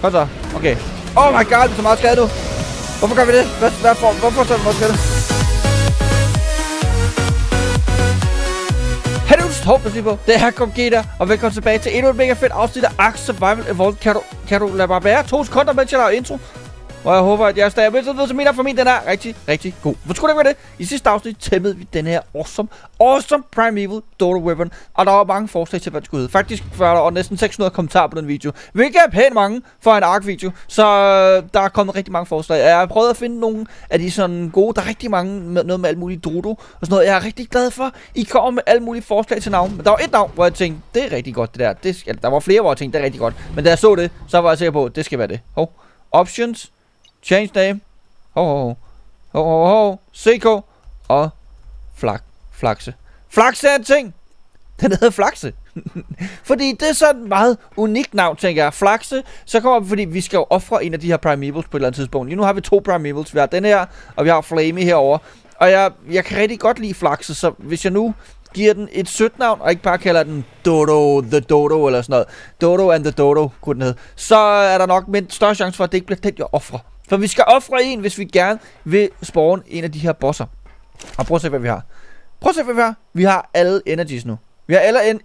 Kom så. Okay. Oh my god, det er så meget skade nu. Hvorfor gør vi det? Hvorfor så meget skade? Hej du, det er Gomgeta, og velkommen tilbage til endnu et mega fedt afsnit af Ark Survival Evolved. Kan du lade mig være 2 sekunder, mens jeg laver intro? Og jeg håber, at jeg er stadig med, så min for min, den er rigtig god. Hvor skulle det være det? I sidste afsnit tæmmede vi den her awesome Primeval Dodo Weapon. Og der var mange forslag til, hvad det skulle hedde. Faktisk var der næsten 600 kommentarer på den video. Hvilket er pænt mange for en Ark-video. Så der er kommet rigtig mange forslag. Jeg har prøvet at finde nogle af de sådan gode. Der er rigtig mange noget med alt muligt Dodo og sådan noget. Jeg er rigtig glad for. I kommer med alle mulige forslag til navn. Men der var et navn, hvor jeg tænkte, det er rigtig godt det der. Der var flere, hvor jeg tænkte, det er rigtig godt. Men da jeg så det, så var jeg sikker på, at det skal være det. Options. Change name. CK. Og Flakse. Flakse er en ting. Den hedder Flakse. Fordi det er sådan et meget unikt navn, tænker jeg. Flakse, så kommer vi, fordi vi skal jo ofre en af de her Primevals på et eller andet tidspunkt. Lige nu har vi 2 Primevals. Vi har den her, og vi har Flamey herover. Og jeg kan rigtig godt lide Flakse, så hvis jeg nu giver den et sødt navn, og ikke bare kalder den Dodo, The Dodo, eller sådan noget. Dodo and the Dodo, kunne den hedde. Så er der nok en større chance for, at det ikke bliver den, jeg offrer. For vi skal ofre en, hvis vi gerne vil spawne en af de her bosser. Og prøv at se, hvad vi har. Vi har alle energies nu. Vi har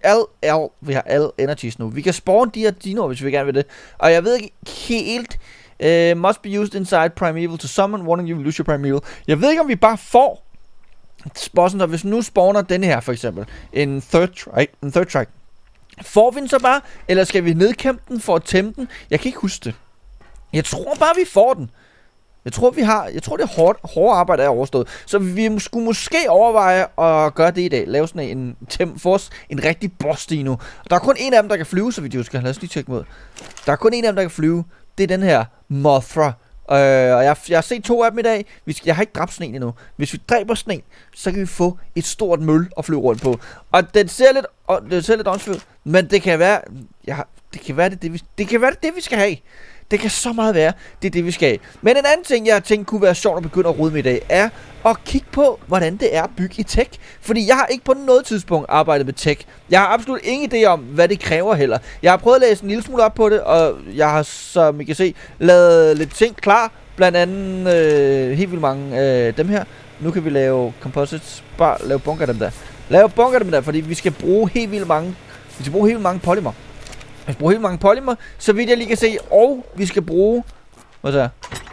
alle energies nu. Vi kan spawne de her dinoer, hvis vi gerne vil det. Og jeg ved ikke helt... must be used inside Primeval to summon, warning you will lose your Primeval. Jeg ved ikke, om vi bare får bossen, så hvis nu spawner den her, for eksempel. En third track. Får vi den så bare? Eller skal vi nedkæmpe den for at tæmme den? Jeg kan ikke huske det. Jeg tror bare, vi får den. Jeg tror, det hårde arbejde er overstået. Så vi skulle måske overveje at gøre det i dag. Lave sådan en rigtig boss dino. Der er kun en af dem, der kan flyve, så vi jo skal. Lad os lige tjekke mod. Der er kun en af dem, der kan flyve. Det er den her Mothra. Og jeg har set 2 af dem i dag. Jeg har ikke dræbt sådan en endnu. Hvis vi dræber sådan en, så kan vi få et stort møl at flyve rundt på. Og den ser lidt åndsfyldt. Men det kan være... det kan være det, vi skal have. Det kan så meget være, det er det, vi skal have. Men en anden ting, jeg tænkte kunne være sjovt at begynde at rode med i dag, er at kigge på, hvordan det er at bygge i tech. Fordi jeg har ikke på noget tidspunkt arbejdet med tech. Jeg har absolut ingen idé om, hvad det kræver heller. Jeg har prøvet at læse en lille smule op på det, og jeg har, som I kan se, lavet lidt ting klar. Blandt andet helt vildt mange dem her. Nu kan vi lave composites. Bare lave bunker dem der. Lave bunker dem der, fordi vi skal bruge helt vildt mange polymer. Vi skal bruge helt mange polymer, så vidt jeg lige kan se. Og vi skal bruge... Hvad så?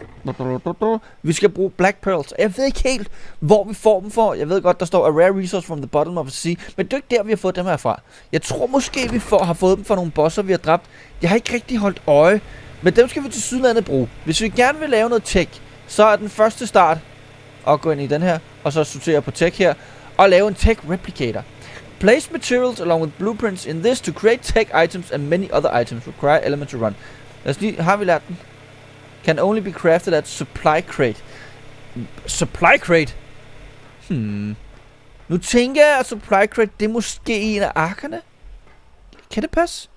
Vi skal bruge black pearls. Jeg ved ikke helt, hvor vi får dem for. Jeg ved godt, der står a rare resource from the bottom of the sea. Men det er ikke der, vi har fået dem her fra. Jeg tror måske, vi har fået dem fra nogle bosser, vi har dræbt. Jeg har ikke rigtig holdt øje. Men dem skal vi til sydlandet bruge. Hvis vi gerne vil lave noget tech, så er den første start at gå ind i den her. Og så sortere på tech her. Og lave en tech replicator. Place materials along with blueprints in this to create tech items and many other items require element to run. Lad os lige, har vi lært den? Can only be crafted at supply crate. Supply crate? Nu tænker jeg, at supply crate, det er måske en af arkerne. Kan det passe?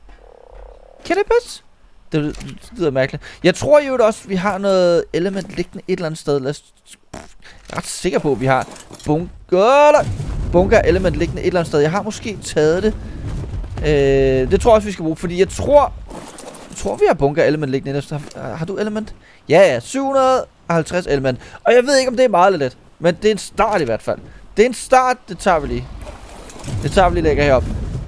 Det lyder mærkeligt. Jeg tror jo også, vi har noget element liggende et eller andet sted. Jeg er ret sikker på, at vi har bunker element liggende et eller andet sted. Jeg har måske taget det. Det tror jeg også, vi skal bruge, fordi jeg tror vi har bunker element liggende et eller andet sted. Har du element? Ja, 750 element. Og jeg ved ikke, om det er meget eller lidt. Men det er en start i hvert fald. Det er en start, det tager vi lige. Lægger herop.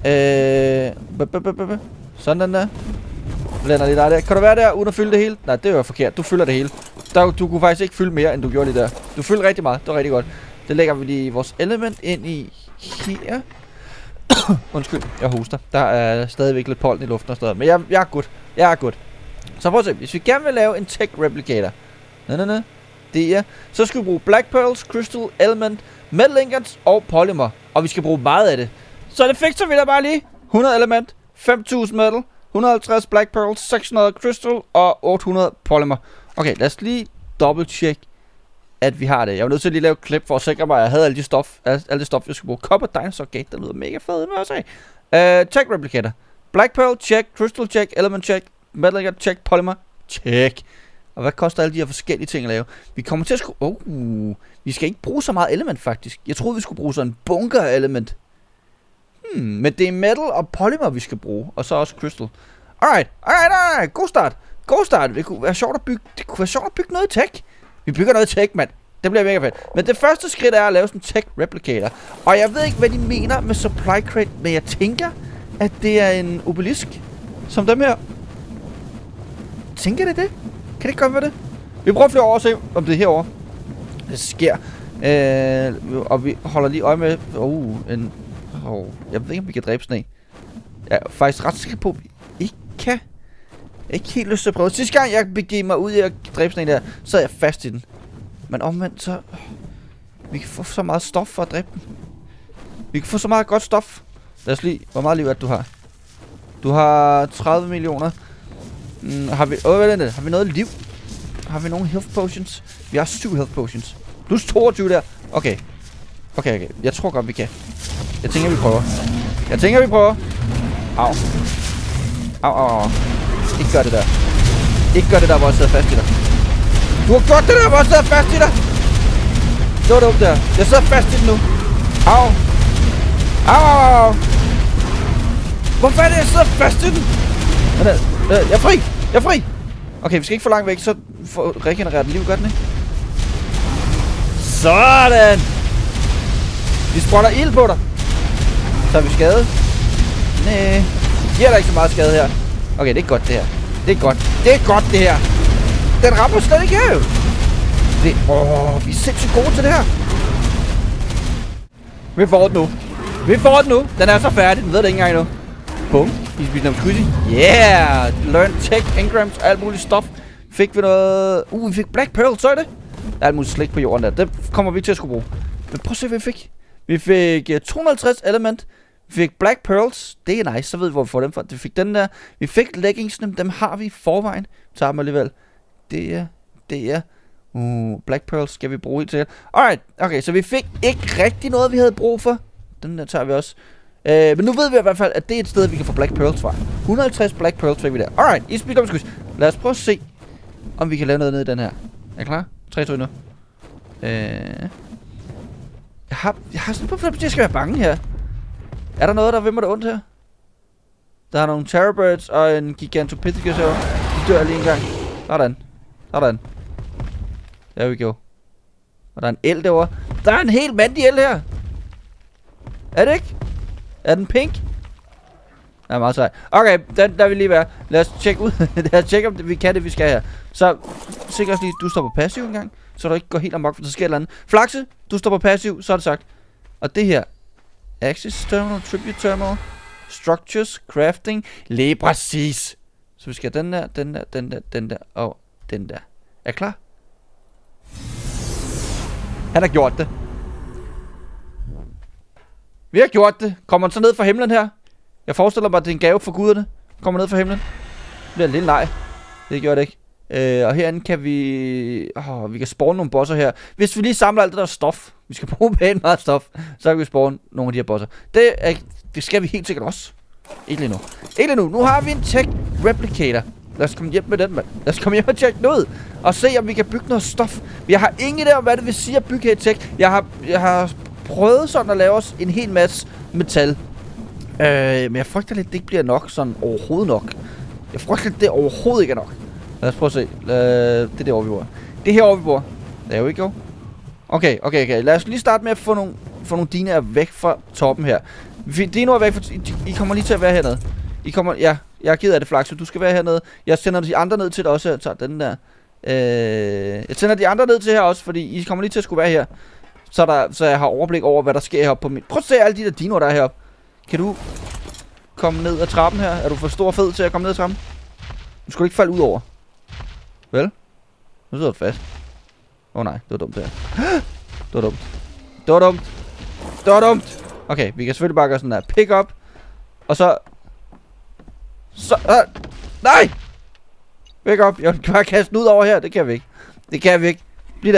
Sådan den der. Blander lige der. Kan du være der uden at fylde det hele? Nej, det var forkert. Du fylder det hele. Du kunne faktisk ikke fylde mere, end du gjorde lige der. Du fyldte rigtig meget. Det var rigtig godt. Det lægger vi lige vores element ind i her. Undskyld, jeg hoster. Der er stadigvæk lidt pollen i luften og sådan noget. Men jeg er good. Så prøv at se. Hvis vi gerne vil lave en tech replicator. Det er. Så skal vi bruge black pearls, crystal, element, metal ingots og polymer. Og vi skal bruge meget af det. Så det fikser vi da bare lige. 100 element, 5000 metal, 150 black pearls, 600 crystal og 800 polymer. Okay, lad os lige double check, at vi har det. Jeg var nødt til at lige lave et klip for at sikre mig, at jeg havde alle det stof, jeg skulle bruge. Copper Dinosaur Gate, der lyder mega fed, må jeg sige. Tech replicator. Black pearl, check. Crystal, check. Element, check. Metal ingot, check. Polymer, check. Og hvad koster alle de her forskellige ting at lave? Vi kommer til at vi skal ikke bruge så meget element, faktisk. Jeg troede, vi skulle bruge sådan en bunker element. Men det er metal og polymer, vi skal bruge. Og så også crystal. Alright. God start. Go start. Det kunne være sjovt at bygge. Det kunne være sjovt at bygge noget tech. Vi bygger noget tech, mand. Det bliver mega fedt. Men det første skridt er at lave sådan en tech replicator. Og jeg ved ikke, hvad de mener med supply crate, men jeg tænker, at det er en obelisk. Som dem her. Tænker det? Kan det ikke godt være det? Vi prøver flere år at se, om det er herovre. Det sker. Og vi holder lige øje med... jeg ved ikke, om vi kan dræbe sådan en. Jeg er faktisk ret sikker på, at vi ikke kan. Jeg er ikke helt lyst til at prøve. Sidste gang jeg begav mig ud i at dræbe sådan en der, så er jeg fast i den. Men omvendt så... Vi kan få så meget stof for at dræbe den. Vi kan få så meget godt stof. Lad os lige... Hvor meget liv er det, du har? Du har 30 millioner. Har vi noget liv? Har vi nogle health potions? Vi har 7 health potions. Plus 22 der. Okay. Jeg tror godt, vi kan. Jeg tænker, vi prøver. Au. Ikke gør det der. Ikke gør det der, hvor jeg sidder fast i dig. Du har gjort det der, hvor jeg sidder fast i dig. Det var dumt der. Jeg sidder fast i den nu. Au. Hvorfor er det, jeg sidder fast i den? Jeg er fri. Okay, vi skal ikke for langt væk, så regenererer den liv, gør den ikke? Sådan. Vi sprøjter ild på dig. Så er vi skadet. Næh. Giver der ikke så meget skade her. Okay, det er godt det her. Det er godt det her. Den rammer slet ikke af. Vi er sindssygt gode til det her. Vi får den nu. Den er så færdig. Den ved det ikke engang endnu. Bum. Vi spiser noget squishy. Yeah. Learn tech, engrams, alt muligt stof. Fik vi noget... vi fik black pearl, så er det. Der er alt muligt slik på jorden der. Det kommer vi til at skulle bruge. Men prøv at se, hvad vi fik. Vi fik 250 element. Vi fik black pearls. Det er nice. Så ved vi, hvor vi får dem fra. Vi fik den der. Vi fik leggingsene. Dem har vi i forvejen. Tager dem alligevel. Det er... black pearls skal vi bruge til. Alright. Okay, så vi fik ikke rigtig noget, vi havde brug for. Den der tager vi også. Men nu ved vi i hvert fald, at det er et sted, vi kan få black pearls fra. 150 black pearls fik vi der. Alright. I speed up squish. Lad os prøve at se, om vi kan lave noget ned i den her. Er I klar? 3, 2, 1 nu. Jeg har sådan på fornemmelse, at jeg skal være bange her. Er der noget, der vil mig det ondt her? Der er nogle terrorbirds og en gigantopithecus her. De dør lige en gang. Sådan. There we go. Og der er en el derovre. Der er en helt mandig el her. Er det ikke? Er den pink? Ja, meget sej. Okay, der vil lige være. Lad os tjekke ud. Lad os tjekke, om vi kan det, vi skal her. Så sikre os lige, du står på passiv en gang. Så du ikke går helt amok, for der sker et eller andet. Flakse, du står på passiv, så er det sagt. Og det her. Access terminal, tribute terminal. Structures, crafting. Lige præcis. Så vi skal have den der og den der. Er I klar? Han har gjort det. Vi har gjort det. Kommer han så ned fra himlen her? Jeg forestiller mig, at det er en gave for guderne. Kommer ned fra himlen. Det bliver en lille leg. Det gør det ikke. Og herinde kan vi... vi kan spawne nogle bosser her. Hvis vi lige samler alt det der stof. Vi skal bruge pænt meget stof. Så kan vi spawne nogle af de her bosser. Det skal vi helt sikkert også. Ikke lige nu. Nu har vi en tech replicator. Lad os komme hjem med den, mand. Lad os komme hjem og tjekke den ud. Og se, om vi kan bygge noget stof. Jeg har ingen idé om, hvad det vil sige at bygge her i tech. Jeg har prøvet sådan at lave os en hel masse metal. Men jeg frygter lidt, det ikke bliver nok sådan overhovedet nok. Jeg frygter lidt, det overhovedet ikke er nok. Lad os prøve at se. Det er derovre, vi bor. Det er herovre, vi bor. There we go. Okay. Lad os lige starte med at få nogle dinoer væk fra toppen her. Dinoer væk fra... I kommer lige til at være hernede. Ja, jeg er ked af det, Flakse. Du skal være hernede. Jeg sender de andre ned til dig også. Jeg tager den der. Jeg sender de andre ned til her også, fordi I kommer lige til at skulle være her. Så jeg har overblik over, hvad der sker heroppe på min... Prøv at se alle de der dinoer, der er heroppe. Kan du komme ned ad trappen her? Er du for stor og fed til at komme ned ad trappen? Du skulle ikke falde ud over. Vel? Nu sidder du fast. Nej, det var dumt det her. Det var dumt. Okay, vi kan selvfølgelig bare gøre sådan der. Pick up. Og så... Nej! Pick up. Jeg kan bare kaste den ud over her. Det kan vi ikke. Bliv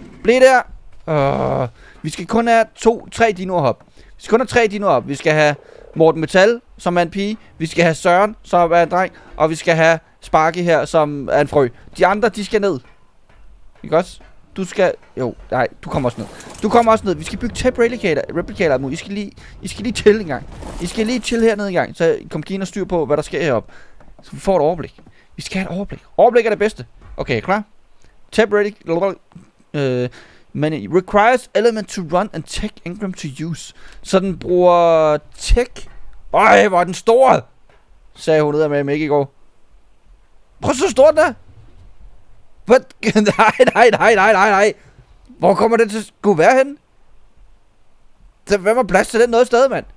der. Vi skal kun have 3 dinoer op. Vi skal have Morten Metal, som er en pige. Vi skal have Søren, som er en dreng. Og vi skal have Sparky her, som er en frø. De andre, de skal ned. Ikke også? Du skal... Nej, du kommer også ned. Vi skal bygge tech replicator nu. I skal lige chill en gang. I skal lige chill hernede en gang. Så kom give og styr på, hvad der sker heroppe. Så vi får et overblik. Vi skal have et overblik. Overblik er det bedste. Okay, klar? Tab ready. Men it requires element to run and tech engram to use. Så den bruger tech. Øj, hvor er den stor, sagde hun ud af med mig i går. Prøv så stor den er. What? Nej. Hvor kommer den til at skulle være henne? Hvem har plads til den noget sted, mand?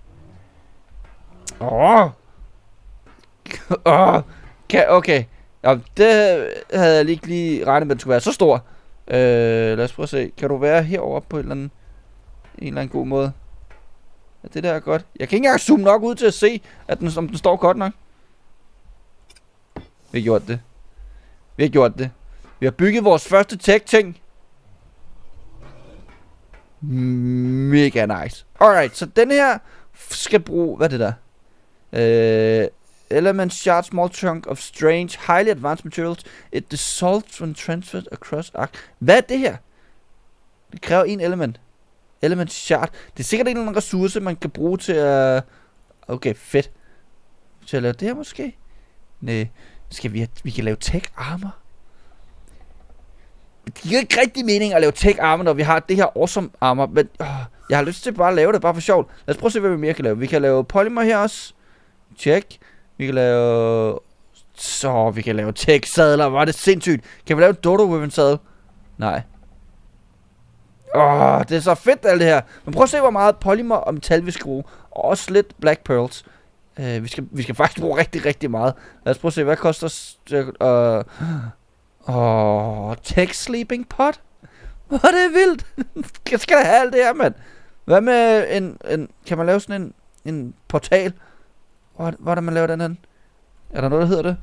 Okay. Ja, det havde jeg lige regnet med, at den skulle være så stor. Lad os prøve at se. Kan du være herovre på en eller anden god måde? Ja, det der er godt. Jeg kan ikke engang zoome nok ud til at se, at om den står godt nok. Vi har gjort det. Vi har bygget vores første tech-ting. Mega nice. Alright, så den her skal bruge... Hvad er det der? Element shard small chunk of strange highly advanced materials. It dissolves when transferred across arc. Hvad er det her? Det kræver en element. Element shard. Det er sikkert en eller anden ressource, man kan bruge til at... Okay, fedt. Til at lave det her måske? Nej. Vi kan lave tech armor. Det giver ikke rigtig mening at lave tech armor, når vi har det her awesome armor. Men jeg har lyst til bare at lave det, bare for sjovt. Lad os prøve at se, hvad vi mere kan lave. Vi kan lave polymer her også. Check. Vi kan lave... vi kan lave tech sadler. Hvor er det sindssygt. Kan vi lave en dodo weapon sadel? Nej. Det er så fedt alt det her. Men prøv at se, hvor meget polymer og metal vi skal bruge. Og også lidt black pearls. Vi skal faktisk bruge rigtig, rigtig meget. Lad os prøve at se, hvad koster... tech sleeping pot? Hvor er det vildt. Skal der have alt det her, mand? Hvad med en kan man lave sådan en portal? Hvor er det, man laver den her? Er der noget, der hedder det?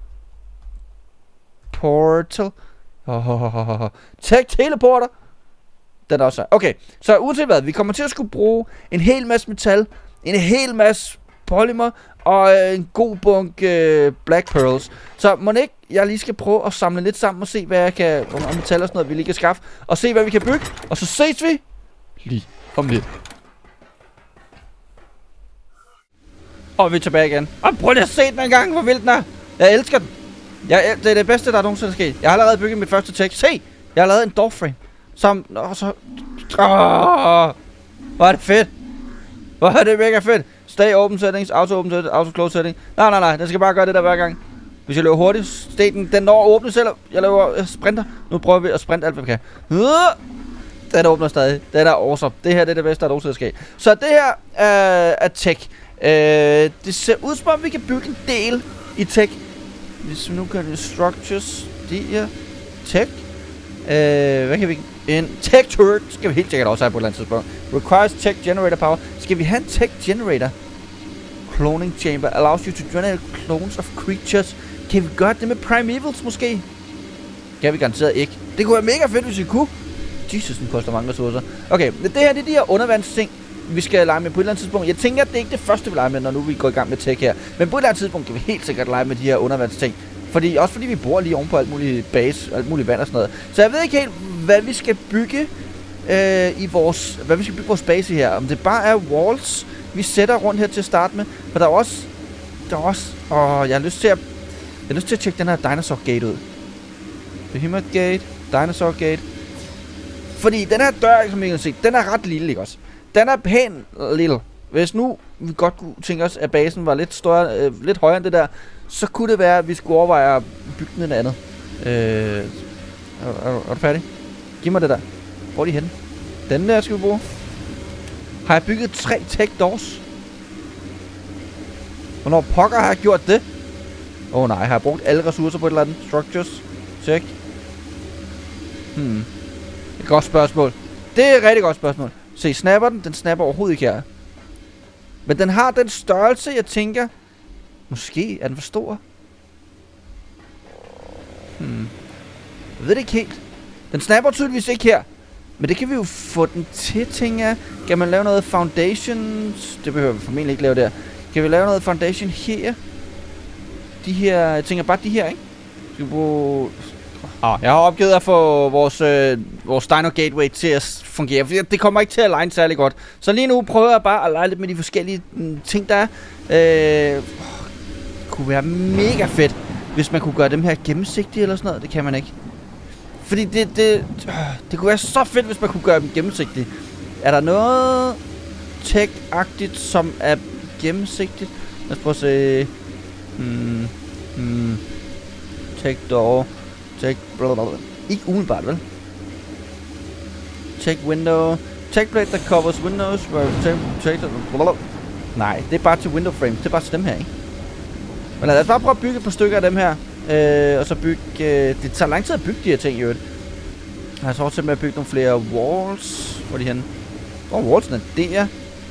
Portal. Tech teleporter. Den er også. Okay, så uanset hvad, vi kommer til at skulle bruge en hel masse metal, en hel masse polymer og en god bunke black pearls. Så må ikke jeg lige skal prøve at samle lidt sammen og se hvad jeg kan, om metal og sådan noget vi lige kan skaffe, og se hvad vi kan bygge, og så ses vi lige om lidt. Og vi er tilbage igen. Og prøv lige at se den en gang, hvor vild den er. Jeg elsker den. Det er det bedste, der nogensinde er sket. Jeg har allerede bygget mit første tech. Se! Jeg har lavet en doorframe. Som... hvor er det fedt. Hvor er det mega fedt. Stay open settings, auto open settings, auto close setting. Nej. Den skal bare gøre det der hver gang. Hvis jeg løber hurtigt, den når at åbne selv. Jeg sprinter. Nu prøver vi at sprinte alt, hvad vi kan. Den åbner stadig. Den er awesome. Det her det er det bedste, der nogensinde er sket. Så det her er tech. Det ser ud som om vi kan bygge en del i tech. Hvis vi nu kan det structures. Det her. Tech. Hvad kan vi... En tech turret skal vi helt sikkert også have på et eller andet tidspunkt. Requires tech generator power. Skal vi have en tech generator? Cloning chamber allows you to generate clones of creatures. Kan vi gøre det med primevals måske? Kan vi garanteret ikke. Det kunne være mega fedt, hvis vi kunne. Jesus, den koster mange ressourcer. Okay, det her det er de her undervandsting, vi skal lege med på et eller andet tidspunkt. Jeg tænker, at det er ikke det første, vi leger med, når nu vi går i gang med tech her. Men på et eller andet tidspunkt kan vi helt sikkert lege med de her undervandsting. Også fordi vi bor lige ovenpå alt muligt base, alt muligt vand og sådan noget. Så jeg ved ikke helt, hvad vi skal bygge vores base her. Om det bare er walls, vi sætter rundt her til at starte med. For der er også... jeg har lyst til at tjekke den her dinosaur gate ud. Behemoth gate, dinosaur gate. Fordi den her dør, som I kan se, den er ret lille, ikke også? Den er pæn lille. Hvis nu vi godt kunne tænke os, at basen var lidt større, lidt højere end det der, så kunne det være, at vi skulle overveje at bygge den andet. Er du færdig? Giv mig det der. Hvor er de henne? Den der skal vi bruge. Har jeg bygget 3 tech doors? Hvornår pokker har jeg gjort det? Nej, har jeg brugt alle ressourcer på et eller andet? Structures? Check. Et godt spørgsmål. Det er et rigtig godt spørgsmål. Se, snapper den? Den snapper overhovedet ikke her. Men den har den størrelse, jeg tænker... Måske er den for stor. Jeg ved det ikke helt. Den snapper tydeligvis ikke her. Men det kan vi jo få den til, tænker jeg. Kan man lave noget foundation? Det behøver vi formentlig ikke lave der. Kan vi lave noget foundation her? De her... Jeg tænker bare de her, ikke? Skal vi bruge... Jeg har opgivet at få vores Dino Gateway til at fungere, fordi det kommer ikke til at line særlig godt. Så lige nu prøver jeg bare at lege lidt med de forskellige ting, der er. Det kunne være mega fedt, hvis man kunne gøre dem her gennemsigtige eller sådan noget. Det kan man ikke. Fordi det kunne være så fedt, hvis man kunne gøre dem gennemsigtige. Er der noget tech-agtigt, som er gennemsigtigt? Lad os prøve at se. Tech door. Tech blablabla. Ikke umiddelbart, vel? Tech window. Tech plate that covers windows. Nej, det er bare til window frames. Det er bare til dem her, ikke? Men lad os bare prøve at bygge et par stykker af dem her. Og så bygge... det tager lang tid at bygge de her ting, jo. Jeg har så også med at bygge nogle flere walls. Hvor er de henne? Wallsene. Der.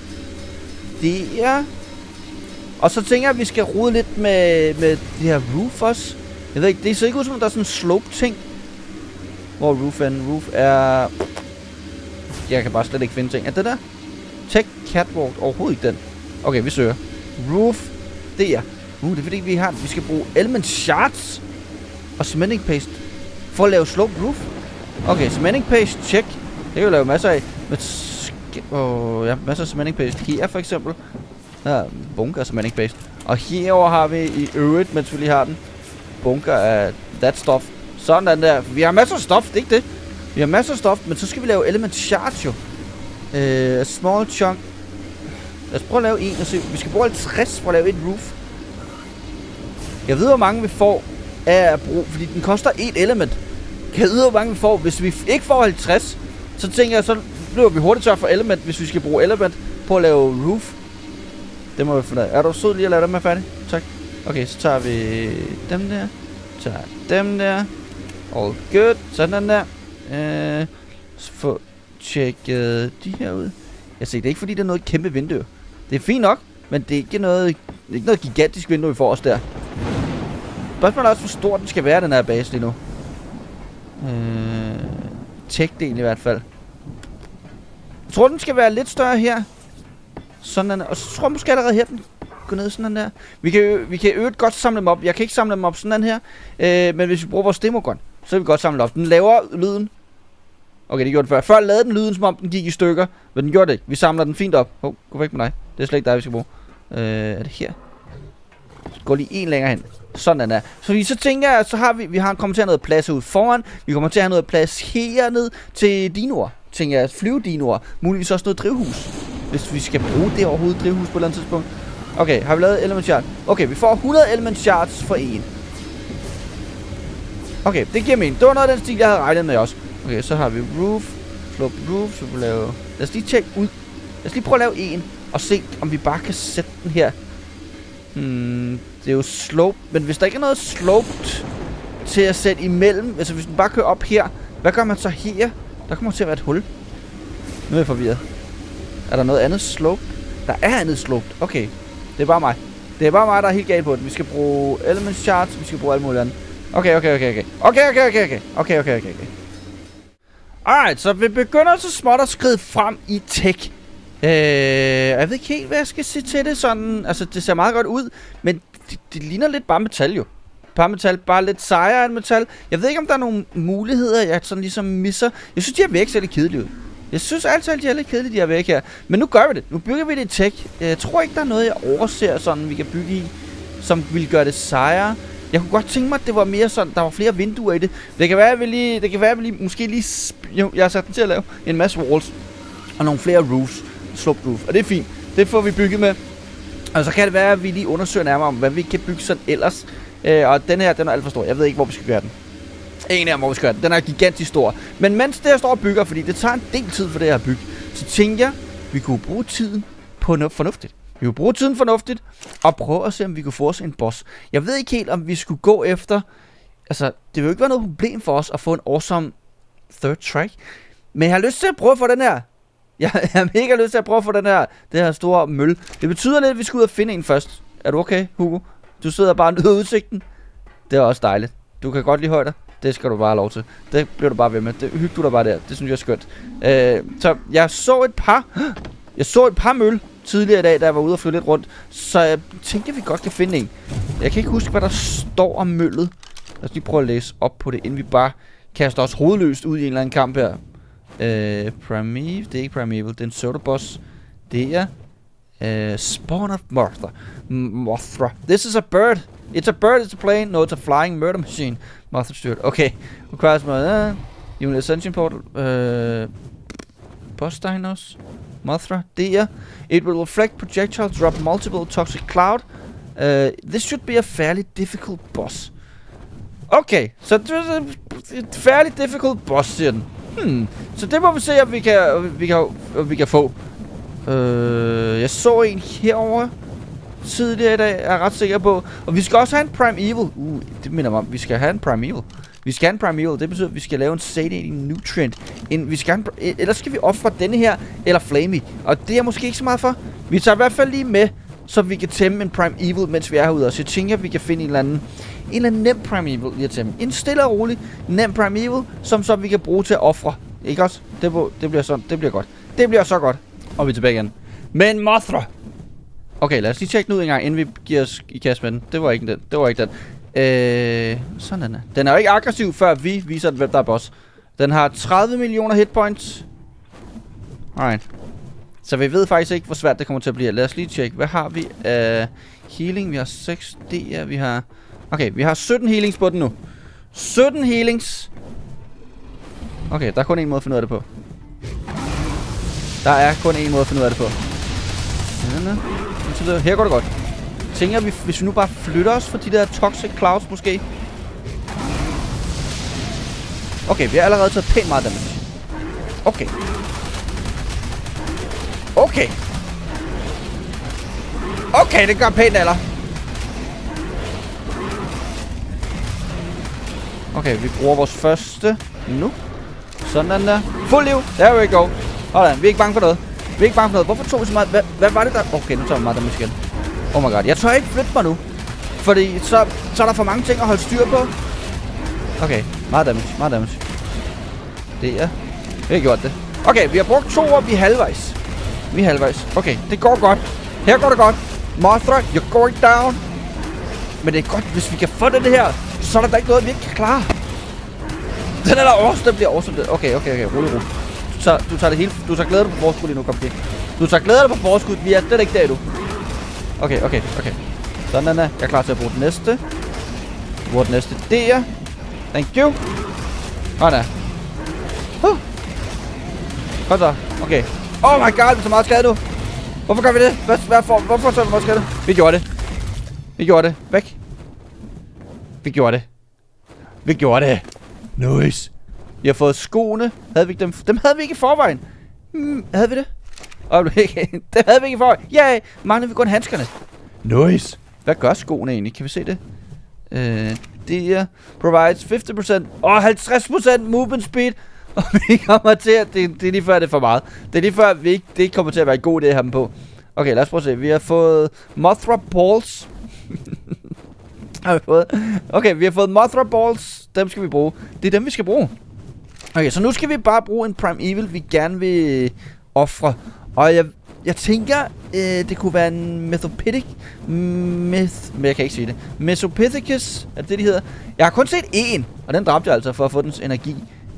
Og så tænker jeg, at vi skal rode lidt med de her roof også. Jeg ved ikke, det ser ikke ud som, der er sådan en slope-ting. Hvor roof er? Roof er... Jeg kan bare slet ikke finde ting. Er det der? Tech catwalk. Overhovedet ikke den. Okay, vi søger. Roof. Der. Det er fordi, vi skal bruge element shards og cementing paste for at lave slope roof. Okay, cementing paste, check. Det kan vi lave masser af. Ja, masser af cementing paste. Her for eksempel. Der er bunker af cementing paste. Og herover har vi i øvrigt, mens vi lige har den, bunker af that stuff. Sådan der. Vi har masser af stof, det er ikke det. Vi har masser af stof, men så skal vi lave element shards jo. Small chunk. Lad os prøve at lave en og se. Vi skal bruge 50 for at lave et roof. Jeg ved, hvor mange vi får af at bruge, fordi den koster et element. Jeg ved, hvor mange vi får. Hvis vi ikke får 50, så tænker jeg, så bliver vi hurtigt tør for element, hvis vi skal bruge element på at lave roof. Det må vi finde af. Er du sød lige at lave dem her færdig? Tak. Okay, så tager vi dem der. Tager dem der. All good. Sådan der. Så få tjekket de her ud. Jeg ser, det er ikke fordi, der er noget kæmpe vindue. Det er fint nok, men det er ikke noget gigantisk vindue, vi får os der. Spørgsmålet er også, hvor stor den skal være, den her base lige nu. Tech-delen i hvert fald. Jeg tror, den skal være lidt større her. Sådan, og så tror jeg måske allerede her, den går ned sådan der. Vi kan øvrigt godt samle dem op. Jeg kan ikke samle dem op sådan her. Men hvis vi bruger vores demogun, så kan vi godt samle op. Den laver lyden. Okay, det gjorde den før. Før lavede den lyden, som om den gik i stykker. Men den gjorde det ikke. Vi samler den fint op. Gå væk med dig. Det er slet ikke dig, vi skal bruge. Er det her? Gå lige en længere hen. Sådan er. Så tænker jeg, så har vi kommer til at have noget plads ude foran. Vi kommer til at have noget plads herned til dinoer. Tænker jeg, flyvedinoer. Muligvis også noget drivhus. Hvis vi skal bruge det overhovedet drivhus på et eller andet tidspunkt. Okay, har vi lavet element shards? Okay, vi får 100 element shards for en. Okay, det giver mening. Det var noget af den stil, jeg havde regnet med også. Okay, så har vi roof. Slope roof. Så vi lave... Lad os lige tjekke ud. Lad os lige prøve at lave en. Og se, om vi bare kan sætte den her. Det er jo slope. Men hvis der ikke er noget sloped til at sætte imellem. Altså hvis den bare kører op her. Hvad gør man så her? Der kommer til at være et hul. Nu er jeg forvirret. Er der noget andet slope? Der er andet slope. Okay. Det er bare mig. Det er bare mig, der er helt galt på det. Vi skal bruge element shards. Vi skal bruge alt muligt andet. Okay. Okay. Alright, så vi begynder så småt at skride frem i tech. Jeg ved ikke helt, hvad jeg skal sige til det sådan. Altså, det ser meget godt ud. Men det ligner lidt bare metal jo. Bare metal, bare lidt sejere end metal. Jeg ved ikke, om der er nogle muligheder, jeg sådan ligesom misser. Jeg synes, de her væg ser lidt kedelige ud. Jeg synes altid, de er lidt kedelige, de her væg her. Men nu gør vi det. Nu bygger vi det i tech. Jeg tror ikke, der er noget, jeg overser sådan, vi kan bygge i, som vil gøre det sejere. Jeg kunne godt tænke mig, at det var mere sådan, der var flere vinduer i det. Det kan være, at vi måske lige... Jo, jeg har sat den til at lave en masse walls. Og nogle flere roofs. Slope roof. Og det er fint. Det får vi bygget med. Og så kan det være, at vi lige undersøger nærmere om, hvad vi kan bygge sådan ellers. Og den her, den er alt for stor. Jeg ved ikke, hvor vi skal gøre den. Ingen af hvor vi skal gøre den. Den er gigantisk stor. Men mens det her står og bygger, fordi det tager en del tid for det her at bygge, så tænker jeg, vi kunne bruge tiden på noget fornuftigt. Vi kunne bruge tiden fornuftigt og prøve at se, om vi kunne få os en boss. Jeg ved ikke helt, om vi skulle gå efter... Altså, det vil jo ikke være noget problem for os at få en awesome third track. Men jeg har lyst til at prøve at få den her. Jeg har mega lyst til at prøve at få det her store møl. Det betyder lidt, at vi skal ud og finde en først. Er du okay, Hugo? Du sidder bare og nyder udsigten. Det er også dejligt. Du kan godt lide højder. Det skal du bare have lov til. Det bliver du bare ved med. Det hygger du dig bare der. Det synes jeg er skønt. Så jeg så et par møl tidligere i dag, da jeg var ude og flytte lidt rundt. Så jeg tænkte, at vi godt kan finde en. Jeg kan ikke huske, hvad der står om møllet. Lad os lige prøve at læse op på det, inden vi bare kaster os hovedløst ud i en eller anden kamp her. Primeval, det er ikke Primeval, det er en Sodaboss. Det er Spawn of Mothra. This is a bird. It's a bird, it's a plane. No, it's a flying murder machine. Mothra Stewart. Okay. Requires more. Unit Ascension Portal. Boss Dinos. Mothra. Deer. It will reflect projectiles, drop multiple toxic cloud. This should be a fairly difficult boss. Okay, så det er et fairly difficult boss, siger den. Så det må vi se, om vi kan få. Jeg så en herover tidligere i dag, er jeg ret sikker på. Og vi skal også have en Primeval. Det minder mig om, vi skal have en Primeval. Vi skal have en Primeval, det betyder, at vi skal lave en Satiating Nutrient. Ellers skal vi ofre denne her, eller Flamey. Og det er måske ikke så meget for. Vi tager i hvert fald lige med, så vi kan tæmme en Primeval, mens vi er herude. Og så tænker jeg, vi kan finde en eller anden nem Primeval lige at tæmme. En stille og rolig, nem Primeval, som så vi kan bruge til at ofre. Ikke også? Det bliver sådan, det bliver godt. Det bliver så godt. Og vi er tilbage igen. Men Mothra! Okay, lad os lige tjekke den ud en gang, inden vi giver os i kast med den. Det var ikke den. Det var ikke den. Sådan den er. Den er jo ikke aggressiv, før vi viser den, hvem der er boss. Den har 30 millioner hitpoints. Alright. Så vi ved faktisk ikke, hvor svært det kommer til at blive. Lad os lige tjekke. Hvad har vi af healing? Vi har 6 D'er. Vi har... Okay, vi har 17 healings på den nu. 17 healings. Okay, der er kun en måde at finde ud af det på. Der er kun en måde at finde ud af det på. Her går det godt. Tænker vi, hvis vi nu bare flytter os for de der toxic clouds måske. Okay, vi har allerede taget pænt meget damage. Okay. Okay. Okay, det gør pænt alder. Okay, vi bruger vores første nu. Sådan der. Fuld liv. There we go. Sådan, vi er ikke bange for noget. Vi er ikke bange for noget. Hvorfor tog vi så meget? Hvad var det der? Okay, nu tager vi meget damage igen. Oh my god. Jeg tør ikke flytte mig nu. Fordi så er der for mange ting at holde styr på. Okay, meget damage. Meget damage. Det er... Vi har gjort det. Okay, vi har brugt 2 år. Vi er halvvejs. Vi er halvvejs. Okay, det går godt. Her går det godt. Mothra, you're going down. Men det er godt, hvis vi kan få det her. Så er der ikke noget, vi ikke kan klare. Den er der også, den bliver awesome. Okay, rolig. Du tager det hele. Du tager glæder dig på forskud lige nu, kom det. Du tager glæder dig på forskud. Vi er ikke der endnu. Okay. Sådan er. Jeg er klar til at bruge den næste. Bruge den næste der. Thank you. Sådan. Godt så. Okay. Oh my god, vi er så meget skade nu. Hvorfor gør vi det? Hvorfor så vi meget skade? Vi gjorde det. Væk. Vi gjorde det. Nice. Vi har fået skoene. Havde vi ikke dem? Dem havde vi ikke i forvejen. Havde vi det? Dem havde vi ikke i forvejen. Ja, mangler vi kun handskerne. Nice. Hvad gør skoene egentlig? Kan vi se det? Det provides 50% og 50% movement speed. Og vi kommer til at... Det er lige før, det er for meget. Det er lige før, det ikke kommer til at være en god idé at have dem på. Okay, lad os prøve at se. Vi har fået Mothra Balls. Okay, vi har fået Mothra Balls. Dem skal vi bruge. Det er dem, vi skal bruge. Okay, så nu skal vi bare bruge en Primeval, vi gerne vil ofre. Og jeg tænker, det kunne være en Mesopithecus. Men jeg kan ikke sige det. Mesopithecus, er det det, de hedder? Jeg har kun set én, og den dræbte jeg altså for at få dens energi.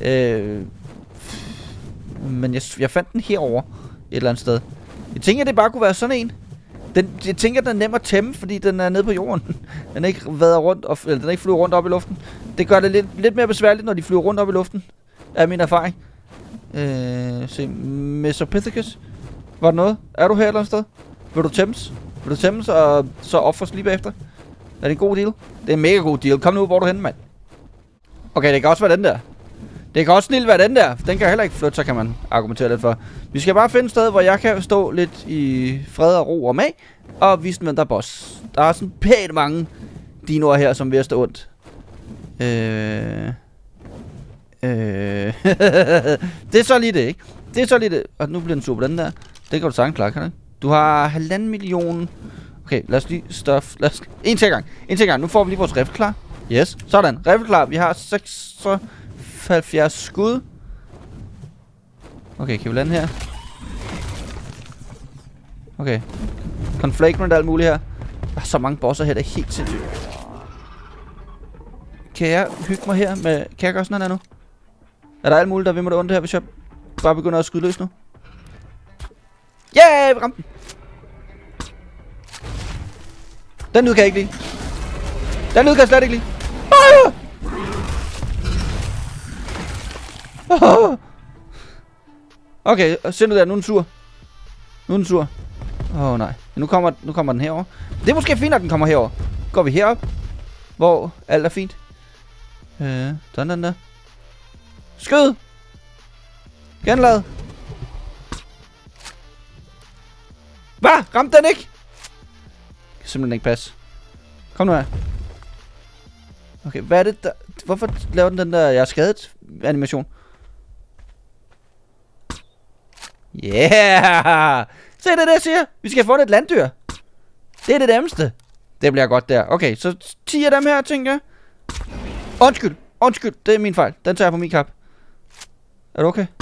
Men jeg fandt den herover et eller andet sted. Jeg tænker, det bare kunne være sådan en. Jeg tænker, den er nem at tæmme, fordi den er nede på jorden. Den er ikke vader rundt, eller den er ikke flyver rundt op i luften. Det gør det lidt mere besværligt, når de flyver rundt op i luften. Er min erfaring. Se, Mesopithecus. Var det noget? Er du her et eller andet sted? Vil du tæmmes? Og så offres lige bagefter? Er det en god deal? Det er en mega god deal. Kom nu, hvor er du henne, mand? Okay, det kan også være den der. Det kan også snildt være den der. Den kan heller ikke flytte, så kan man argumentere lidt for. Vi skal bare finde et sted, hvor jeg kan stå lidt i fred og ro og mag. Og vise dem, hvem der er boss. Der er sådan pænt mange dinoer her, som vil at stå ondt. Det er så lige det, ikke? Det er så lige det. Og nu bliver den super, den der. Det kan du sagtens klare, kan du ikke? Du har 1,5 million. Okay, lad os lige stuff. En til gang. Nu får vi lige vores rifle klar. Yes, sådan. Rifle klar. Vi har 76 skud. Okay, kan vi lande her? Okay. Conflagrant og alt muligt her. Der er så mange bosser her, det er helt sindssygt. Kan jeg hygge mig her med... Kan jeg gøre sådan her nu? Er der alt muligt, der vil mig det ondt her, hvis jeg bare begynder at skyde løs nu? Yeah, vi ramte den. Den lyd kan jeg ikke lide. Den lyd kan jeg slet ikke lide. Okay, se nu der. Nu er den sur. Nu er den sur. Nej. Nu kommer den herover. Det er måske fint, at den kommer herover. Går vi herop, hvor alt er fint. Sådan den der. Skyd! Genlad! Hvad? Ramte den ikke? Det kan simpelthen ikke passe. Kom nu her. Okay, hvad er det der? Hvorfor laver den der jeg er skadet animation? Yeah! Se det jeg siger. Vi skal få et landdyr. Det er det nemmeste. Det bliver godt der. Okay, så 10 af dem her, tænker jeg. Undskyld. Det er min fejl. Den tager jeg på min kap. Er du okay?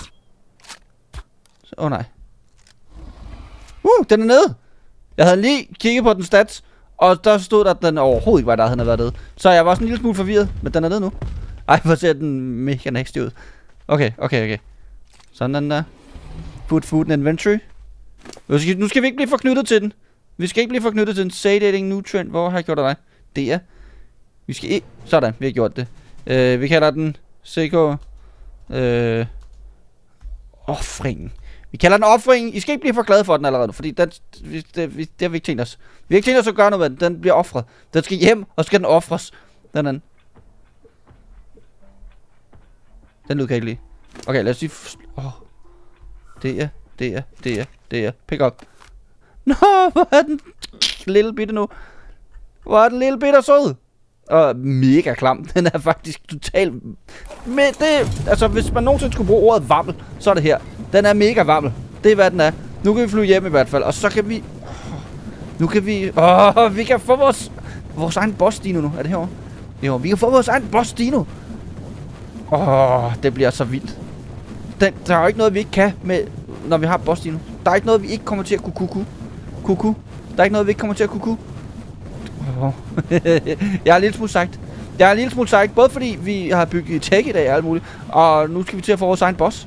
Nej. Den er nede. Jeg havde lige kigget på den stats, og der stod der, at den overhovedet ikke var der, den havde været nede. Så jeg var sådan en lille smule forvirret, men den er nede nu. Ej, hvor ser den mega nasty ud. Okay. Sådan den der. Put food in inventory. Nu skal vi ikke blive forknyttet til den. Vi skal ikke blive forknyttet til den. Satiating nutrient. Hvor har jeg gjort af dig? Det er. Vi skal ikke. Sådan, vi har gjort det. Vi kalder den CK. Offringen. Vi kalder den offringen. I skal ikke blive for glade for den allerede nu, fordi det har vi ikke tænkt os. Vi har ikke tænkt os at gøre noget med den. Den bliver offret. Den skal hjem, og skal den offres. Den lyd kan jeg ikke lide. Okay, lad os lige... Det er. Pick up. Nå, hvor er den lille bitte nu. Hvor er den lille bitte sød. Og mega klam. Den er faktisk totalt... Men det... Altså, hvis man nogensinde skulle bruge ordet vammel, så er det her. Den er mega vammel. Det er, hvad den er. Nu kan vi flyve hjem i hvert fald. Og så kan vi... Nu kan vi... vi kan få vores egen boss dino nu. Er det herovre? Jo, vi kan få vores egen boss dino. Det bliver så vildt. Der er jo ikke noget, vi ikke kan med... Når vi har boss dino. Der er ikke noget, vi ikke kommer til at kunne kuku. Der er ikke noget, vi ikke kommer til at kunne Jeg er en lille smule sagt. Både fordi vi har bygget tech i dag og alt muligt. Og nu skal vi til at få vores egen boss.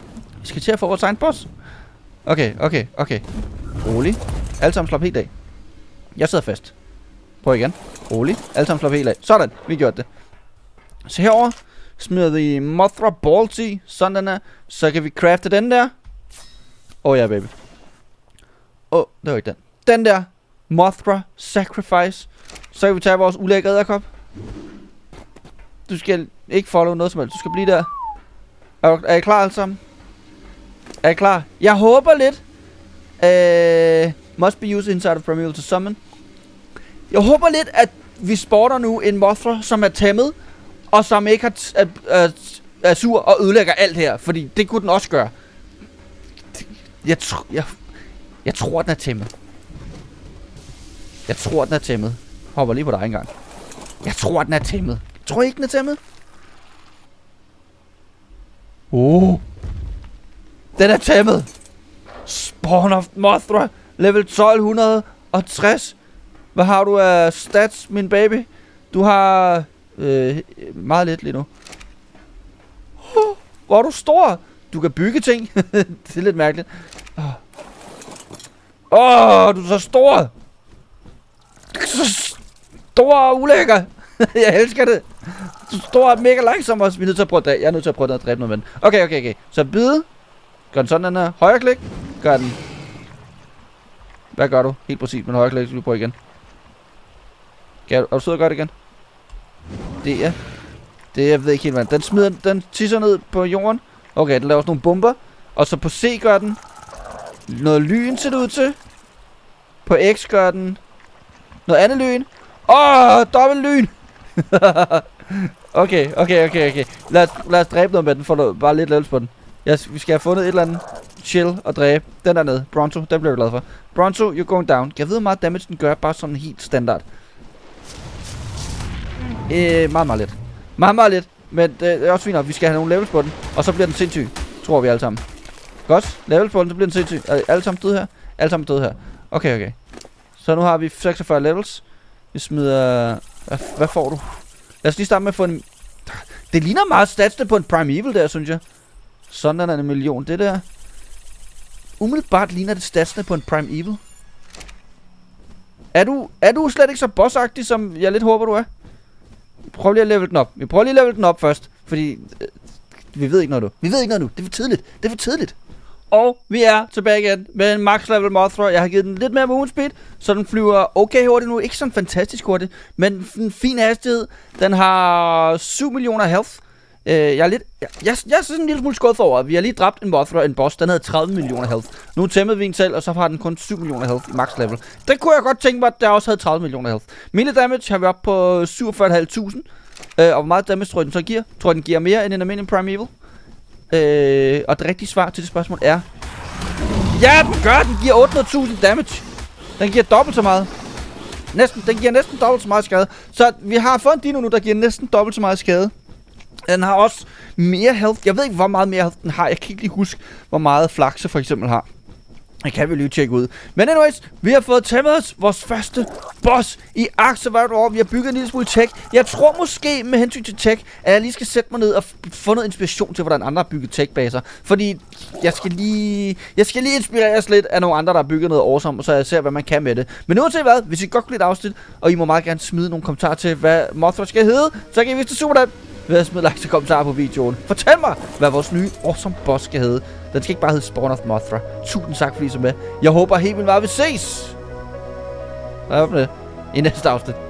Okay. Rolig. Alle sammen slap helt af. Jeg sidder fast. Prøv igen. Rolig. Alle sammen slap helt af. Sådan. Vi gjorde det. Så herover smider vi Mothra Balls i. Sådan den er. Så kan vi crafte den der. Ja, baby. Det var ikke den. Den der. Mothra Sacrifice. Så kan vi tage vores ulækre edderkop. Du skal ikke follow noget som helst. Du skal blive der. Er I klar alle sammen? Er I klar? Jeg håber lidt. Must be used inside of Primeval to summon. Jeg håber lidt, at vi spotter nu en Mothra, som er tæmmet. Og som ikke er sur og ødelægger alt her. Fordi det kunne den også gøre. Jeg tror, den er tæmmet. Hopper lige på dig engang. Jeg tror, den er tæmmet. Tror I ikke, den er tæmmet? Den er tæmmet. Spawn of Mothra. Level 1260. Hvad har du af stats, min baby? Du har... meget lidt lige nu. Hvor er du stor? Du kan bygge ting. Det er lidt mærkeligt. Du er så stor. Så stor og ulækker. Jeg elsker det. Du står mega langsomt også. Vi er nødt til at prøve det. Jeg er nødt til at prøve at dræbe noget med den. Okay. Så bide. Gør den sådan her. Højre klik. Gør den. Hvad gør du? Helt præcis med højre klik. Så vi prøver igen. Er du sød at gøre det igen? Det er... jeg ved ikke helt hvad. Den tisser ned på jorden. Okay, den laver også nogle bomber. Og så på C gør den noget lyn, ser det ud til. På X gør den noget andet lyn. Dobbelt lyn. Okay. Lad os dræbe noget med den. For bare lidt levels på den. Vi skal have fundet et eller andet chill og dræbe. Den der nede. Bronto, den bliver jeg glad for. Bronto, you're going down. Kan jeg vide, hvor meget damage den gør? Bare sådan helt standard. Meget lidt. Meget lidt. Men det er også fint, at vi skal have nogle levels på den. Og så bliver den sindssyg. Tror vi alle sammen. Godt. Level på den, så bliver den sindssyg. Er alle sammen døde her? Alle sammen døde her. Okay. Så nu har vi 46 levels. Vi smider... Hvad får du? Lad os lige starte med at få en... Det ligner meget statsene på en Primeval der, synes jeg. Sådan er en million. Det der... Umiddelbart ligner det statsene på en Primeval. Er du slet ikke så bossagtig, som jeg lidt håber, du er? Prøv lige at level den op. Vi prøver lige at level den op først. Fordi vi ved ikke noget nu. Det er for tidligt. Og vi er tilbage igen med en max level Mothra. Jeg har givet den lidt mere movement speed, så den flyver okay hurtigt nu. Ikke sådan fantastisk hurtigt, men en fin hastighed. Den har 7 millioner health. Jeg er sådan en lille smule skuffet over, at vi har lige dræbt en Mothra, en boss. Den havde 30 millioner health. Nu tæmmede vi en selv, og så har den kun 7 millioner health i max level. Det kunne jeg godt tænke mig, at der også havde 30 millioner health. Melee damage har vi op på 47.500. Og hvor meget damage tror jeg den så giver? Tror jeg den giver mere end en almindelig Primeval? Og det rigtige svar til det spørgsmål er... Ja, den gør! Den giver 800.000 damage. Den giver dobbelt så meget. Den giver næsten dobbelt så meget skade. Så vi har fået en dino nu, der giver næsten dobbelt så meget skade. Den har også mere health. Jeg ved ikke, hvor meget mere health den har. Jeg kan ikke lige huske, hvor meget Flaxe for eksempel har. Det kan vi lige tjekke ud. Men anyways, vi har fået tæmmet os vores første boss i Ark Survival. Vi har bygget en lille smule tech. Jeg tror måske med hensyn til tech, at jeg lige skal sætte mig ned og få noget inspiration til, hvordan andre har bygget tech-baser. Fordi jeg skal lige inspireres lidt af nogle andre, der har bygget noget awesome, så jeg ser, hvad man kan med det. Men uanset hvad, hvis I godt kunne lide et afsnit, og I må meget gerne smide nogle kommentarer til, hvad Mothra skal hedde, så kan I vise det super nemt ved at smide likes og kommentarer på videoen. Fortæl mig, hvad vores nye awesome boss skal hedde. Den skal ikke bare hedde Spawn of Mothra. Tusind tak, fordi I så med. Jeg håber helt vildt meget, vi ses. Hvad er det? I næste afsnit.